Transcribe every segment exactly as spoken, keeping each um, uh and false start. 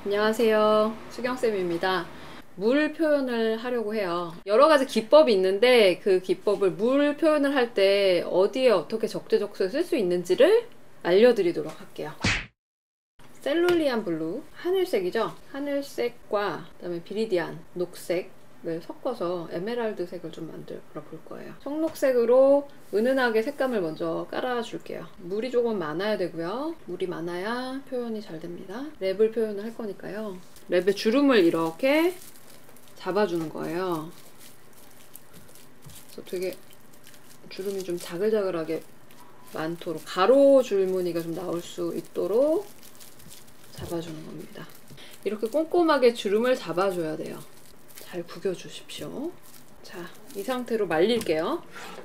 안녕하세요, 수경쌤입니다. 물 표현을 하려고 해요. 여러가지 기법이 있는데 그 기법을 물 표현을 할 때 어디에 어떻게 적재적소에 쓸 수 있는지를 알려드리도록 할게요. 셀룰리안 블루, 하늘색이죠. 하늘색과 그 다음에 비리디안, 녹색을 섞어서 에메랄드 색을 좀 만들어 볼 거예요. 청록색으로 은은하게 색감을 먼저 깔아 줄게요. 물이 조금 많아야 되고요. 물이 많아야 표현이 잘 됩니다. 랩을 표현을 할 거니까요. 랩의 주름을 이렇게 잡아주는 거예요. 그래서 되게 주름이 좀 자글자글하게 많도록, 가로 줄무늬가 좀 나올 수 있도록 잡아주는 겁니다. 이렇게 꼼꼼하게 주름을 잡아줘야 돼요. 잘 구겨주십시오. 자, 이 상태로 말릴게요.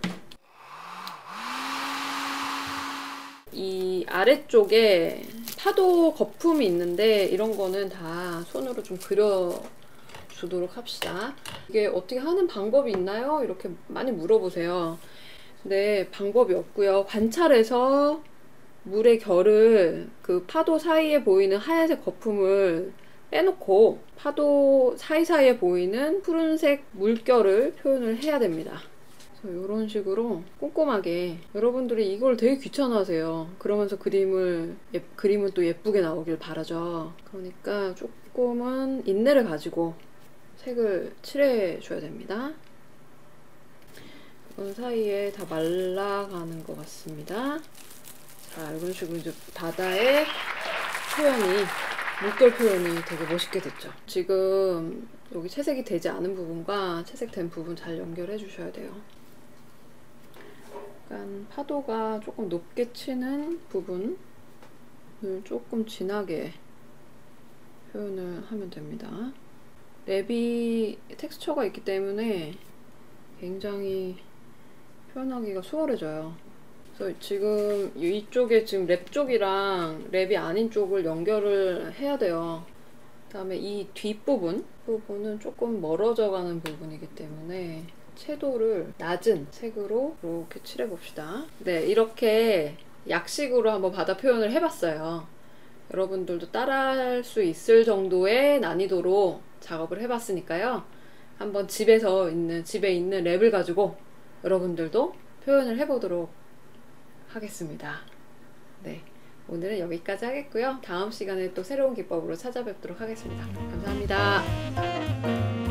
이 아래쪽에 파도 거품이 있는데 이런 거는 다 손으로 좀 그려주도록 합시다. 이게 어떻게 하는 방법이 있나요? 이렇게 많이 물어보세요. 근데 방법이 없고요. 관찰해서 물의 결을, 그 파도 사이에 보이는 하얀색 거품을 빼놓고 파도 사이사이에 보이는 푸른색 물결을 표현을 해야 됩니다. 그래서 이런 식으로 꼼꼼하게, 여러분들이 이걸 되게 귀찮아하세요. 그러면서 그림을 예, 그림은 또 예쁘게 나오길 바라죠. 그러니까 조금은 인내를 가지고 색을 칠해 줘야 됩니다. 그 사이에 다 말라가는 것 같습니다. 자, 이런 식으로 이제 바다의 표현이, 물결 표현이 되게 멋있게 됐죠. 지금 여기 채색이 되지 않은 부분과 채색된 부분 잘 연결해 주셔야 돼요. 약간 파도가 조금 높게 치는 부분을 조금 진하게 표현을 하면 됩니다. 랩이 텍스처가 있기 때문에 굉장히 표현하기가 수월해져요. 그래서 지금 이쪽에 지금 랩 쪽이랑 랩이 아닌 쪽을 연결을 해야 돼요. 그 다음에 이 뒷부분 부분은 조금 멀어져 가는 부분이기 때문에 채도를 낮은 색으로 이렇게 칠해 봅시다. 네, 이렇게 약식으로 한번 바다 표현을 해봤어요. 여러분들도 따라할 수 있을 정도의 난이도로 작업을 해봤으니까요. 한번 집에서 있는, 집에 있는 랩을 가지고 여러분들도 표현을 해보도록 하겠습니다. 네, 오늘은 여기까지 하겠고요. 다음 시간에 또 새로운 기법으로 찾아뵙도록 하겠습니다. 감사합니다.